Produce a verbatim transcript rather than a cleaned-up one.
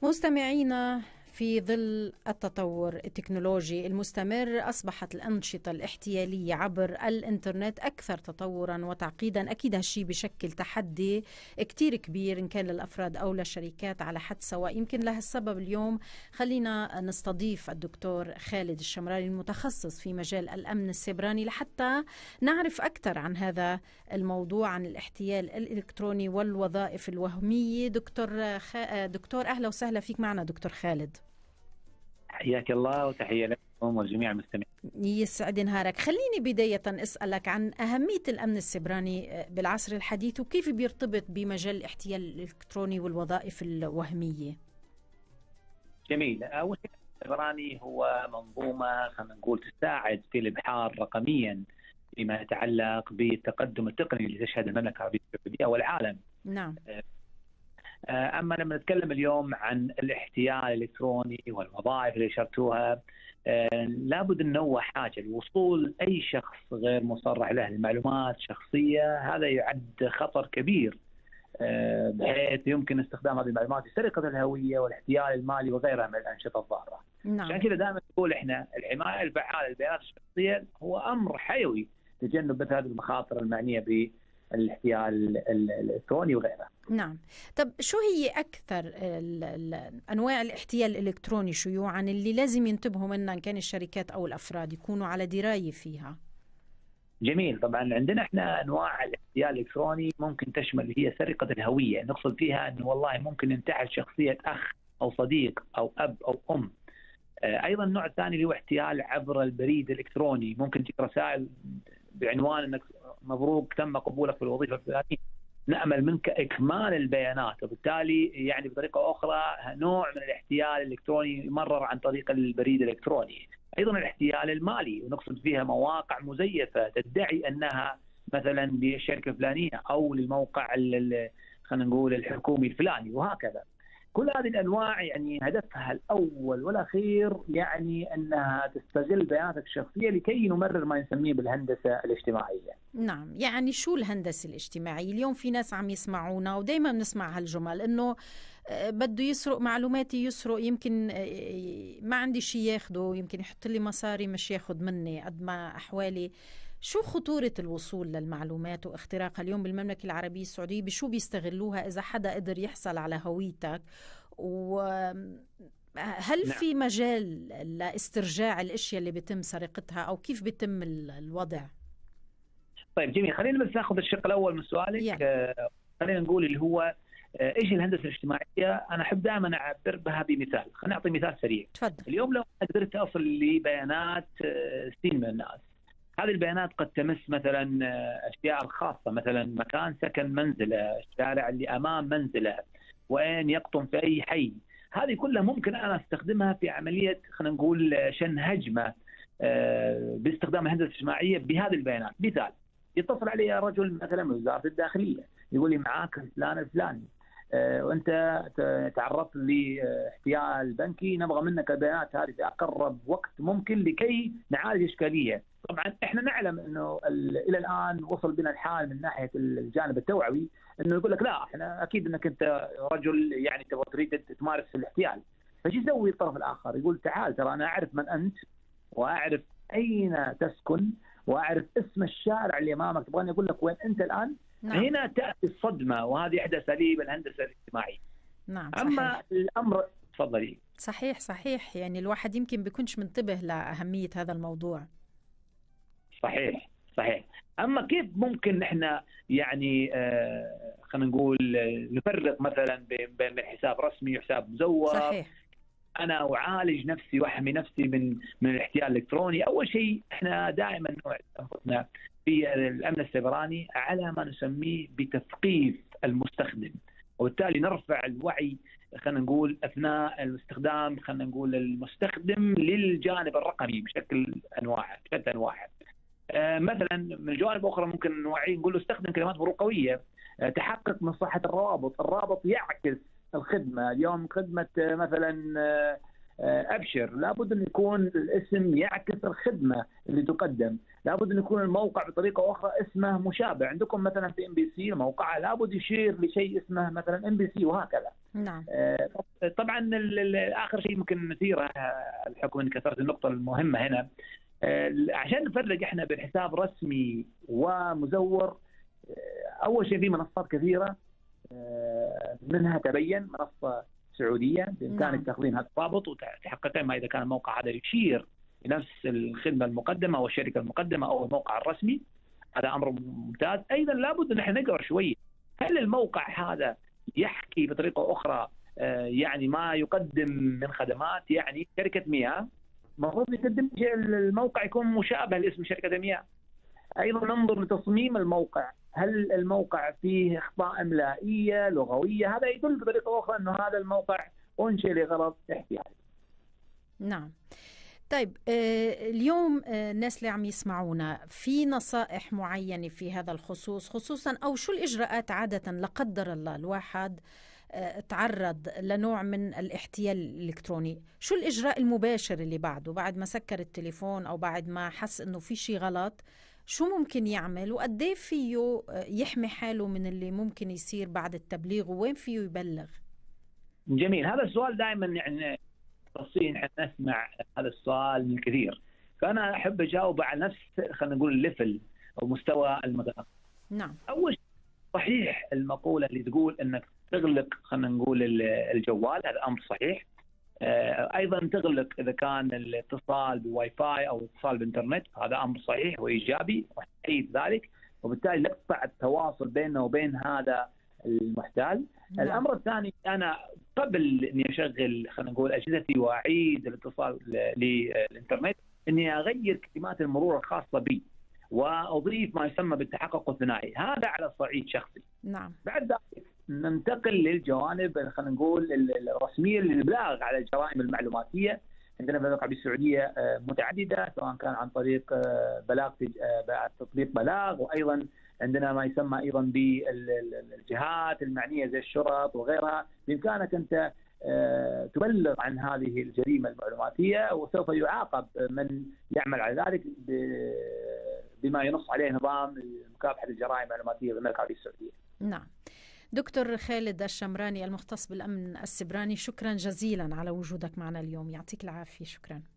مستمعينا، في ظل التطور التكنولوجي المستمر أصبحت الأنشطة الاحتيالية عبر الإنترنت أكثر تطورا وتعقيدا. أكيد هالشي بشكل تحدي كتير كبير إن كان للأفراد أو للشركات على حد سواء. يمكن لهالسبب اليوم خلينا نستضيف الدكتور خالد الشمراني المتخصص في مجال الأمن السيبراني لحتى نعرف أكثر عن هذا الموضوع، عن الاحتيال الإلكتروني والوظائف الوهمية. دكتور خ... دكتور أهلا وسهلا فيك معنا دكتور خالد. حياك الله وتحية لكم والجميع المستمعين. يسعد نهارك. خليني بداية أسألك عن أهمية الأمن السيبراني بالعصر الحديث وكيف بيرتبط بمجال الاحتيال الإلكتروني والوظائف الوهمية. جميل. أول شيء السيبراني هو منظومة خلينا نقول تساعد في الإبحار رقميا فيما يتعلق بالتقدم التقني اللي تشهد المملكة العربية السعودية والعالم. نعم. أما لما نتكلم اليوم عن الاحتيال الإلكتروني والوظائف اللي شرتوها، لابد ننوه حاجة: الوصول أي شخص غير مصرح له لمعلومات شخصية هذا يعد خطر كبير، بحيث يمكن استخدام هذه المعلومات لسرقة الهوية والاحتيال المالي وغيرها من الأنشطة الضارة. نعم. عشان كذا دائما نقول إحنا الحماية الفعالة للبيانات الشخصية هو أمر حيوي تجنب مثل هذه المخاطر المعنية ب الاحتيال الإلكتروني وغيره. نعم. طب شو هي أكثر ال ال أنواع الاحتيال الإلكتروني شيوعا اللي لازم ينتبهوا منها إن كان الشركات أو الأفراد يكونوا على دراية فيها؟ جميل. طبعا عندنا احنا أنواع الاحتيال الإلكتروني ممكن تشمل هي سرقة الهوية. نقصد فيها أنه والله ممكن ينتحل شخصية أخ أو صديق أو أب أو أم. أيضا النوع الثاني اللي هو احتيال عبر البريد الإلكتروني. ممكن تجيك رسائل بعنوان أنك مبروك تم قبولك في الوظيفة الفلانية، نأمل منك إكمال البيانات، وبالتالي يعني بطريقة أخرى نوع من الاحتيال الإلكتروني يمرر عن طريق البريد الإلكتروني. أيضا الاحتيال المالي، ونقصد فيها مواقع مزيفة تدعي أنها مثلا بالشركة الفلانية أو للموقع خلينا نقول الحكومي الفلاني وهكذا. كل هذه الأنواع يعني هدفها الأول والأخير يعني أنها تستغل بياناتك الشخصية لكي نمرر ما نسميه بالهندسة الاجتماعية. نعم. يعني شو الهندسة الاجتماعية؟ اليوم في ناس عم يسمعونا ودايما بنسمع هالجمل إنه بده يسرق معلوماتي، يسرق، يمكن ما عندي شيء ياخده، يمكن يحط لي مصاري مش ياخد مني قد ما أحوالي. شو خطورة الوصول للمعلومات واختراقها اليوم بالمملكة العربية السعودية؟ بشو بيستغلوها إذا حدا قدر يحصل على هويتك؟ وهل نعم. في مجال لاسترجاع الأشياء اللي بيتم سرقتها أو كيف بيتم الوضع؟ طيب جميل. خلينا بس ناخذ الشق الأول من سؤالك. يعني. آه خلينا نقول اللي هو آه إيش الهندسة الاجتماعية. أنا أحب دائما أعبر بها بمثال. خلينا نعطي مثال سريع. تفضل. اليوم لو قدرت أصل لبيانات آه سين من الناس، هذه البيانات قد تمس مثلا أشياء خاصة، مثلا مكان سكن منزله، الشارع اللي أمام منزله، وين يقطن في أي حي. هذه كلها ممكن أنا أستخدمها في عملية خلينا نقول شن هجمة باستخدام الهندسة الاجتماعية بهذه البيانات. مثال: يتصل علي رجل مثلا من وزارة الداخلية يقول لي معاك فلان الفلاني، وأنت تعرضت لاحتيال بنكي، نبغى منك البيانات هذه في أقرب وقت ممكن لكي نعالج إشكالية. طبعا احنا نعلم انه الى الان وصل بنا الحال من ناحيه الجانب التوعوي انه يقول لك لا، احنا اكيد انك انت رجل يعني تبغى تريد تمارس الاحتيال. فايش يسوي الطرف الاخر؟ يقول تعال ترى انا اعرف من انت واعرف اين تسكن واعرف اسم الشارع اللي امامك، تبغاني اقول لك وين انت الان؟ نعم. هنا تاتي الصدمه، وهذه احدى اساليب الهندسه الاجتماعيه. نعم. اما صحيح. الامر تفضلي. صحيح صحيح. يعني الواحد يمكن بيكونش منتبه لاهميه هذا الموضوع. صحيح صحيح. أما كيف ممكن نحن يعني آه خلينا نقول نفرق مثلا بين حساب رسمي وحساب مزور؟ صحيح. أنا أعالج نفسي وأحمي نفسي من من الاحتيال الإلكتروني. أول شيء إحنا دائما نوعد أنفسنا في الأمن السيبراني على ما نسميه بتثقيف المستخدم، وبالتالي نرفع الوعي خلينا نقول أثناء الاستخدام خلينا نقول المستخدم للجانب الرقمي بشكل أنواع بشتى أنواع. آه مثلا من الجوانب أخرى ممكن نوعي نقول له استخدم كلمات مرور قوية، آه تحقق من صحة الروابط. الرابط يعكس الخدمة. اليوم خدمة آه مثلا آه أبشر، لابد أن يكون الاسم يعكس الخدمة اللي تقدم، لابد أن يكون الموقع بطريقة أخرى اسمه مشابه. عندكم مثلا في ام بي سي موقعها لابد يشير لشيء اسمه مثلا ام بي سي وهكذا. نعم. طبعا آخر شيء ممكن نثيره الحكم أن كثرت النقطة المهمة هنا، عشان نفرق احنا بين حساب رسمي ومزور. أول شيء في منصات كثيرة منها تبين منصة سعودية بإمكانك تاخذين هذا الرابط وتحققين ما إذا كان الموقع هذا يشير لنفس الخدمة المقدمة أو الشركة المقدمة أو الموقع الرسمي، هذا أمر ممتاز. أيضا لابد أن احنا نقرأ شوي، هل الموقع هذا يحكي بطريقة أخرى يعني ما يقدم من خدمات؟ يعني شركة مياه المفروض يقدم الموقع يكون مشابه لاسم شركة مياه. أيضا ننظر لتصميم الموقع، هل الموقع فيه أخطاء إملائية لغوية؟ هذا يدل بطريقة أخرى أنه هذا الموقع أنشئ لغرض احتياطي. نعم. طيب اليوم الناس اللي عم يسمعونا في نصائح معينة في هذا الخصوص خصوصا، أو شو الإجراءات عادة لا قدر الله الواحد تعرض لنوع من الاحتيال الإلكتروني، شو الإجراء المباشر اللي بعده بعد ما سكر التليفون أو بعد ما حس إنه في شيء غلط؟ شو ممكن يعمل وقد ايه فيه يحمي حاله من اللي ممكن يصير بعد التبليغ، وين فيه يبلغ؟ جميل، هذا السؤال دائما يعني تصين احنا نسمع هذا السؤال من كثير، فانا احب اجاوب على نفس خلينا نقول الليفل او مستوى المداخله. نعم. اول شيء صحيح المقوله اللي تقول انك تغلق خلينا نقول الجوال، هذا امر صحيح. ايضا تغلق اذا كان الاتصال بواي فاي او اتصال بانترنت، هذا امر صحيح وايجابي واحيد ذلك، وبالتالي لا تقطع التواصل بيننا وبين هذا المحتال. نعم. الامر الثاني، انا قبل اني اشغل خلينا نقول اجهزتي واعيد الاتصال للانترنت، اني اغير كلمات المرور الخاصه بي واضيف ما يسمى بالتحقق الثنائي، هذا على صعيد شخصي. نعم. بعد ذلك ننتقل للجوانب خلينا نقول الرسميه للابلاغ على الجرائم المعلوماتيه. عندنا في المملكه السعوديه متعدده، سواء كان عن طريق بلاغ تطبيق بلاغ، وايضا عندنا ما يسمى ايضا بالجهات المعنيه زي الشرط وغيرها. بامكانك انت تبلغ عن هذه الجريمه المعلوماتيه، وسوف يعاقب من يعمل على ذلك بما ينص عليه نظام مكافحه الجرائم المعلوماتيه في المملكه العربيه السعوديه. نعم. دكتور خالد الشمراني المختص بالامن السبراني، شكرا جزيلا على وجودك معنا اليوم، يعطيك العافيه. شكرا.